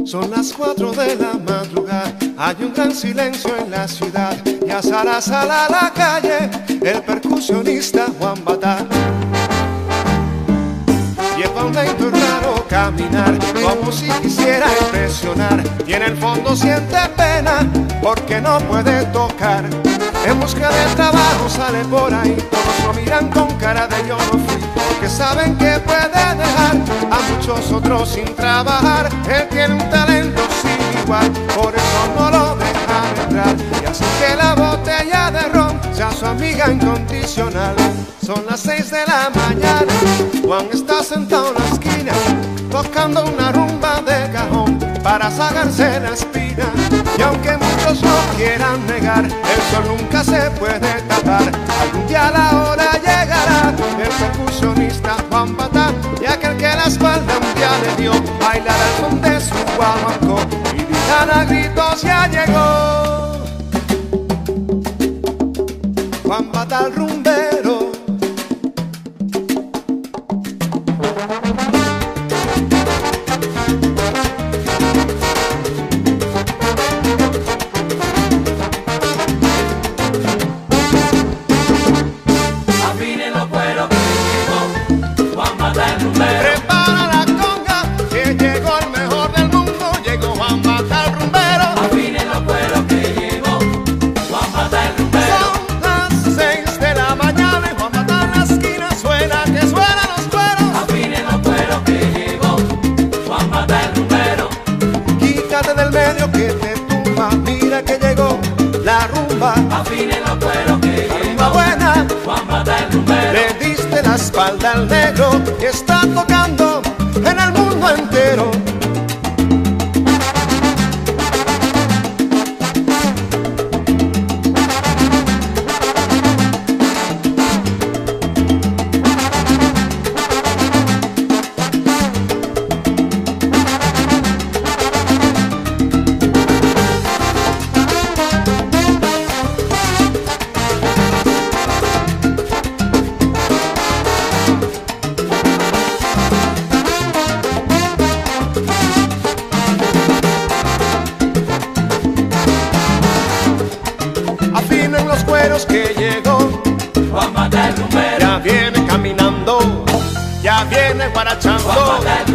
Son las 4 de la madrugada, hay un gran silencio en la ciudad. Ya sale a la calle el percusionista Juan Batá. Lleva un lento y raro caminar, como si quisiera impresionar, y en el fondo siente pena porque no puede tocar. En busca de trabajo sale por ahí, todos lo miran con cara de yo no fui, porque saben que puede dejar a muchos otros sin trabajar. Él tiene un talento sin igual, por eso no lo dejan entrar, y así que la botella de ron sea su amiga incondicional. Son las 6 de la mañana, Juan está sentado en la esquina, tocando una rumba de cajón para sacarse la espina. Y aunque muchos lo quieran negar, el sol nunca se puede tapar. Algún día la hora llegará del percusionista Juan Batá, y aquel que la espalda un día le dio bailar al son de su guaguancó, y gritan a gritos ya llegó Juan Batá el rumbero. Prepara la conga, que llegó el mejor del mundo, llegó Juan Batá el rumbero. Afinen los cueros que llegó Juan Batá el rumbero. Son las 6 de la mañana y Juan Batá en la esquina suena, que suenan los cueros. Afinen los cueros que llegó Juan Batá el rumbero. Quítate del medio que te tumba, mira que llegó la rumba. Afinen los cueros que La rumba llegó buena, Juan Batá el rumbero. le diste la espalda al negro que está tocando en el mundo entero. Afinen los cueros que llegó Juan Batá el rumbero. ya viene caminando, ya viene guarachando. Juan Batá el